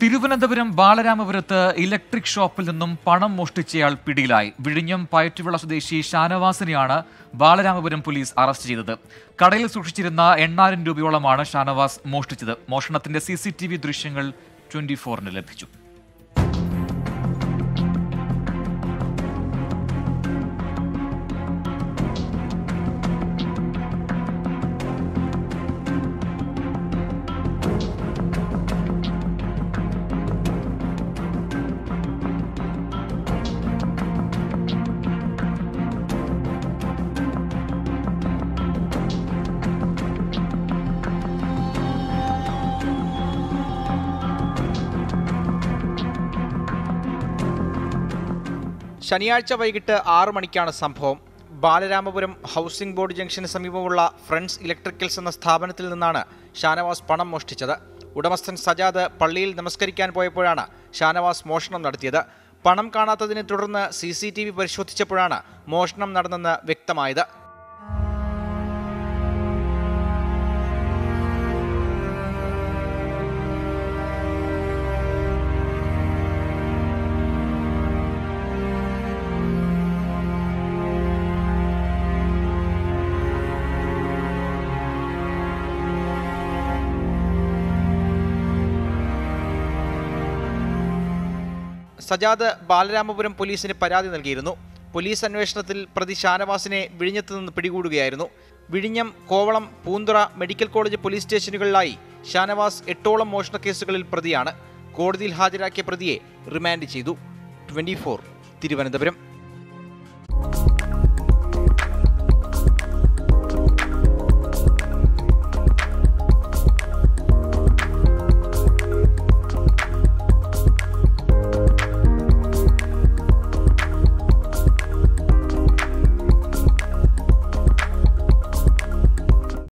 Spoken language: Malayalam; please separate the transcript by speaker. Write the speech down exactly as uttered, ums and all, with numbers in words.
Speaker 1: തിരുവനന്തപുരം ബാലരാമപുരത്ത് ഇലക്ട്രിക് ഷോപ്പിൽ നിന്നും പണം മോഷ്ടിച്ചയാൾ പിടിയിലായി. വിഴിഞ്ഞം പയറ്റുവിള സ്വദേശി ഷാനവാസിനെയാണ് ബാലരാമപുരം പോലീസ് അറസ്റ്റ് ചെയ്തത്. കടയിൽ സൂക്ഷിച്ചിരുന്ന എണ്ണായിരം രൂപയോളമാണ് ഷാനവാസ് മോഷ്ടിച്ചത്. മോഷണത്തിന്റെ സി സി ടി വി ദൃശ്യങ്ങൾ ട്വന്റി ഫോറിന് ലഭിച്ചു.
Speaker 2: ശനിയാഴ്ച വൈകിട്ട് ആറു മണിക്കാണ് സംഭവം. ബാലരാമപുരം ഹൗസിംഗ് ബോർഡ് ജംഗ്ഷന് സമീപമുള്ള ഫ്രണ്ട്സ് ഇലക്ട്രിക്കൽസ് എന്ന സ്ഥാപനത്തിൽ നിന്നാണ് ഷാനവാസ് പണം മോഷ്ടിച്ചത്. ഉടമസ്ഥൻ സജാദ് പള്ളിയിൽ നമസ്കരിക്കാൻ പോയപ്പോഴാണ് ഷാനവാസ് മോഷണം നടത്തിയത്. പണം കാണാത്തതിനെ തുടർന്ന് സി സി ടി വി പരിശോധിച്ചപ്പോഴാണ് മോഷണം നടന്നെന്ന് വ്യക്തമായത്. സജാദ് ബാലരാമപുരം പോലീസിന് പരാതി നൽകിയിരുന്നു. പോലീസ് അന്വേഷണത്തിൽ പ്രതി ഷാനവാസിനെ വിഴിഞ്ഞത്ത് നിന്ന് പിടികൂടുകയായിരുന്നു. വിഴിഞ്ഞം, Kovalam, Poonthura medical college police സ്റ്റേഷനുകളിലായി ഷാനവാസ് എട്ടോളം മോഷണ കേസുകളിൽ പ്രതിയാണ്. കോടതിയിൽ ഹാജരാക്കിയ പ്രതിയെ റിമാൻഡ് ചെയ്തു. Twenty four Thiruvananthapuram.